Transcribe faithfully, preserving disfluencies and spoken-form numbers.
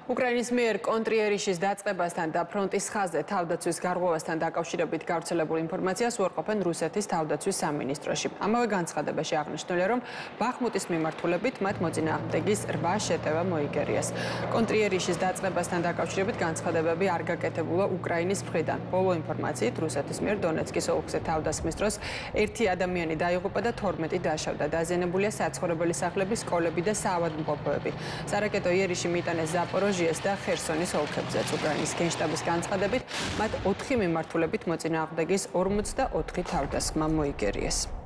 უკრაინის მიერ კონტრიერიშის დაწყებასთან და ფრონტის ხაზზე თავდაცვის გარღვევასთან დაკავშირებით გავრცელებულ ინფორმაციას უარყოფენ რუსეთის თავდაცვის სამინისტროში. ამავე განცხადებაში აღნიშნულია, რომ ბახმუტის მიმართულებით მათ მოწინააღმდეგის რვა შეტევა მოიგერიეს. კონტრიერიშის დაწყებასთან დაკავშირებით განცხადებები არ გაკეთებულა უკრაინის მხრიდან. ბოლო ინფორმაციით რუსეთის მიერ დონეცკის ოლქზე თავდასხმის დროს ერთი ადამიანი დაიღუპა და თორმეტი დაშავდა. დაზიანებულია საცხოვრებელი სახლები, სკოლები და საავადმყოფოები. სარაკეტო იერიში მიიტანეს ზაპოროჟიეს და ხერსონის ოლქებზეც. უკრაინის გენშტაბის განცხადებით, მათ ოთხი მიმართულებით მოწინააღმდეგის ორმოცდაოთხი თავდასხმა მოიგერიეს.